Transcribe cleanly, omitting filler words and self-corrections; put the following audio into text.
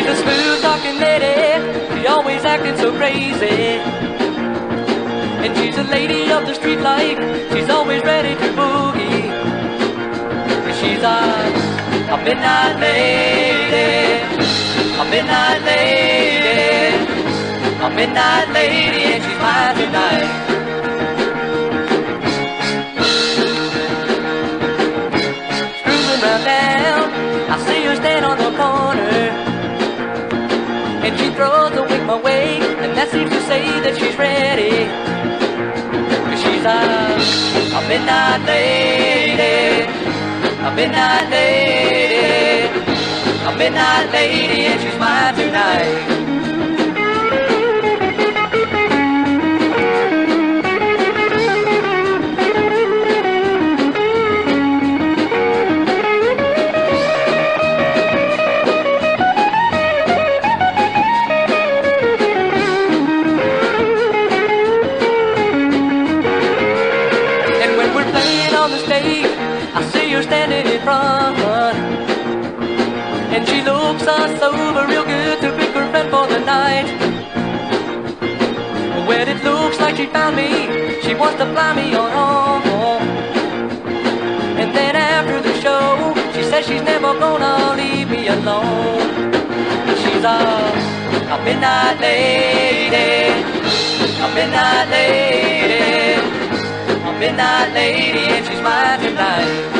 a smooth talking lady, she always acting so crazy. And she's a lady of the street like, she's always ready to boogie. She's a midnight lady, a midnight lady, a midnight lady, and she's mine tonight. Cruising round town, I see her stand on the corner, and she throws a wink my way, and that seems to say that she's ready. She's a midnight lady, a midnight lady, a midnight lady, and she's mine tonight. I see her standing in front, and she looks us over real good to pick her friend for the night. Well, it looks like she found me, she wants to fly me on home. And then after the show, she says she's never gonna leave me alone. She's a midnight lady, a midnight lady, a midnight lady, and she's mine tonight.